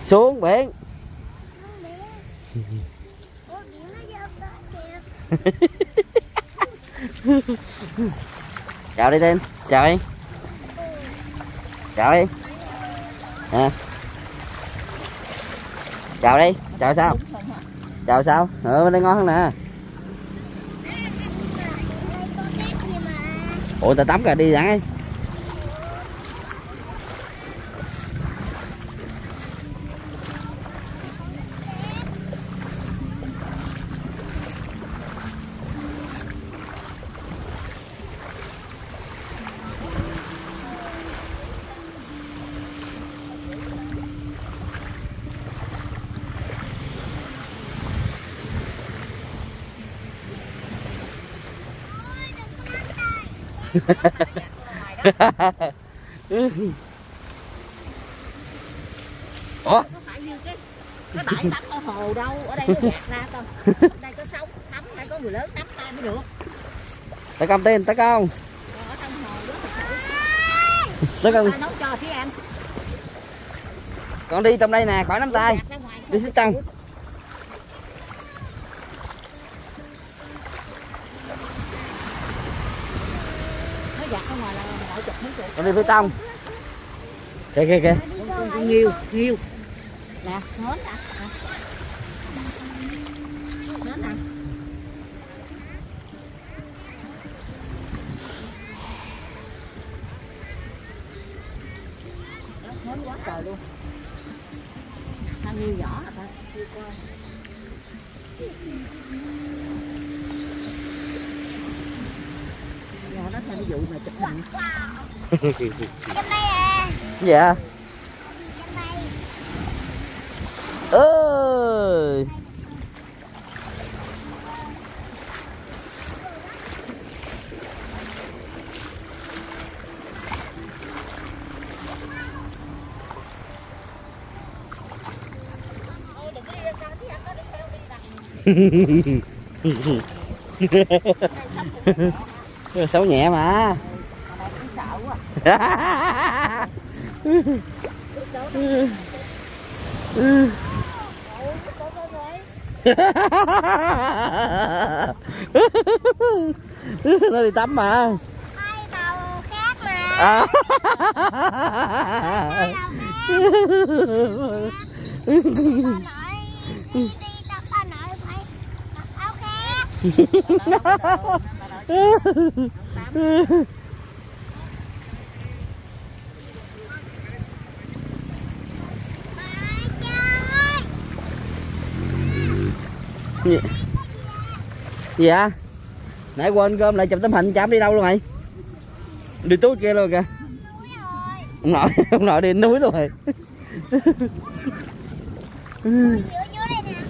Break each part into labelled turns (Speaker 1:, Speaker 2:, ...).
Speaker 1: Xuống biển. Chào đi Tiên, chào đi. Chào đi. À. Chào đi, chào sao? Chào sao? Bên đây ngon hơn nè. Ủa ta tắm kìa, đi sẵn đi. Ủa?
Speaker 2: Có phải như cái bãi tắm ở hồ đâu, ở đây nó gạt ra con. Ở đây có sóng tắm, đây có người lớn tắm tay mới được.
Speaker 1: Tới công Tiên, tới công.
Speaker 2: Ở trong hồ đó thật sự.
Speaker 1: Tới công.
Speaker 2: Nấu cho phía em.
Speaker 1: Con đi trong đây nè, khỏi nắm tay. Đi xuống trong.
Speaker 2: Nó gạt ra ngoài là mọi chục mấy chục.
Speaker 1: Con đi phía trong. Kìa kìa kìa.
Speaker 2: Con nhiều, nhiều. Nè, ngón nè. Ngón nè. Ngón quá trời luôn. Thằng nhiều nhỏ hả ta? Siêu con. Giờ nó theo vụ mà chụp hình.
Speaker 3: Trong đây à.
Speaker 1: Dạ.
Speaker 3: Trong đây.
Speaker 1: Ơi.
Speaker 2: Thôi đừng có đi ra sao chứ anh có đi theo đi nè.
Speaker 1: Xấu nhẹ mà.
Speaker 2: Này cũng sợ quá.
Speaker 1: Nó đi tắm mà.
Speaker 3: Hai đầu khác mà.
Speaker 1: À.
Speaker 3: Bà nội đi tập bà nội phải mặc áo khác.
Speaker 1: Dạ. Nãy quên cơm lại chụp tấm hình chạm đi đâu luôn mày? Đi túi kia luôn kìa. Ông nội đi núi luôn rồi.
Speaker 3: Dưới đây nè.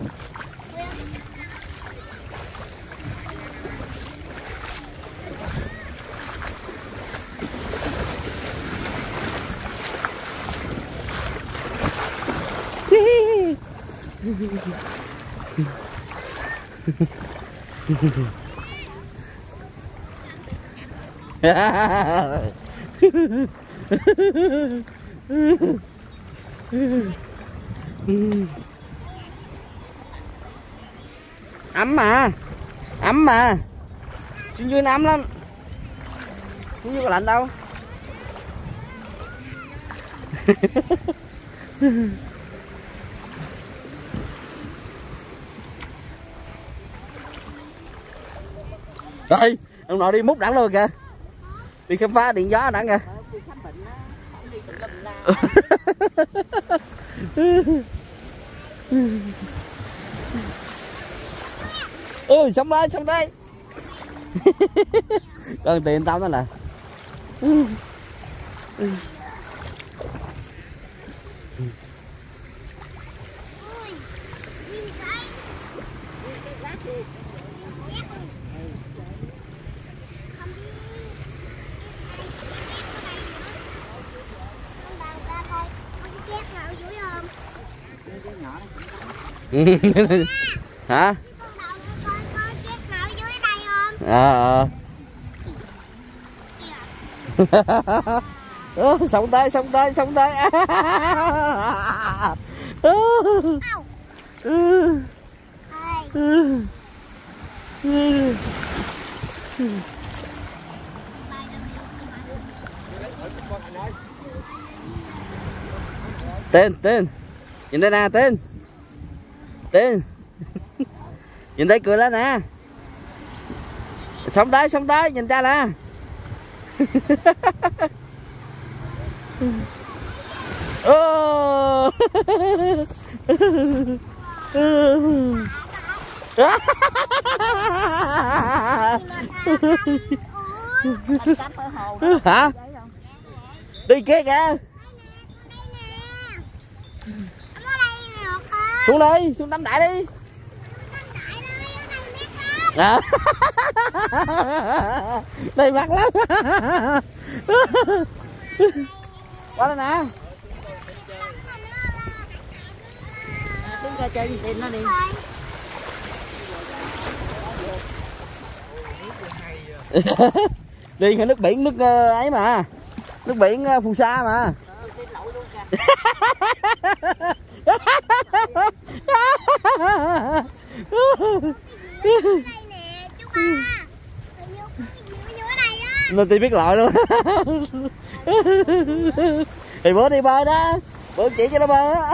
Speaker 1: Ấm mà. Ấm mà. Xuống dưới nó ấm lắm. Xuống dưới có lạnh đâu. Rồi, ông nội đi múc đẳng luôn kìa. Đi khám phá điện gió đẳng kìa. Ôi, sống đây, sống đây. Con tiền tao đó nè. Hả? Sống tới, sống tới, sống tới. Tên nhìn đây nè, Tên nhìn đây, cười lên nè, sống tới nhìn cha nè. Ô. Hả? Đi kia kìa. Xuống đi, xuống tắm đại đi. À. Đây mặt lắm. Qua đây nè.
Speaker 2: Xuống ra chơi tìm nó đi.
Speaker 1: Đi cái nước biển, nước ấy mà, nước biển Phù Sa mà. Nên tôi biết lội luôn. Thì bữa đi bơi đó, bữa chỉ cho nó bơi á.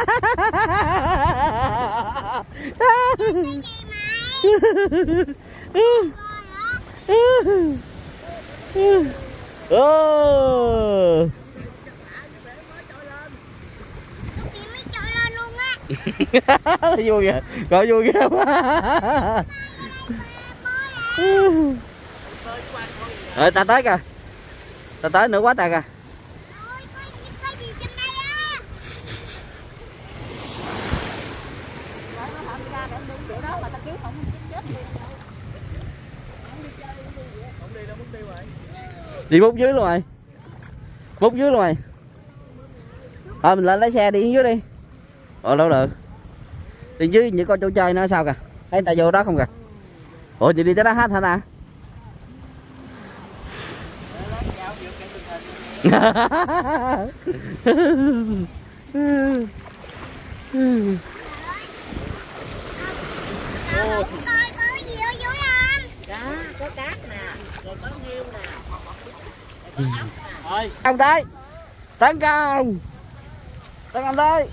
Speaker 1: Vui kìa, coi vui kìa. Rồi ta tới kìa, ta tới nữa quá trời kìa. Đi múc dưới luôn rồi, múc dưới luôn rồi. Thôi mình lên lấy xe đi dưới đi. Đâu được, đi dưới như coi chỗ chơi nữa sao kìa, thấy người ta vô đó không kìa. Ủa chị đi tới đó hết hả ta?
Speaker 2: Có cát nè, rồi có nghêu nè.
Speaker 1: Ông tới, tấn công tới,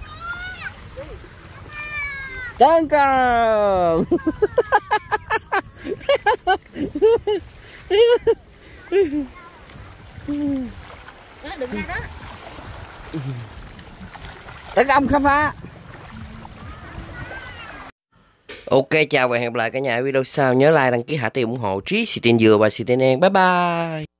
Speaker 1: tấn công.
Speaker 2: Đó, đừng ra đó.
Speaker 1: Tấn công khám phá.
Speaker 4: Ok, chào và hẹn gặp lại cả nhà ở video sau. Nhớ like, đăng ký, hạ tiền ủng hộ Trí, Xì Tiền Dừa và Xì Tiền An. Bye bye.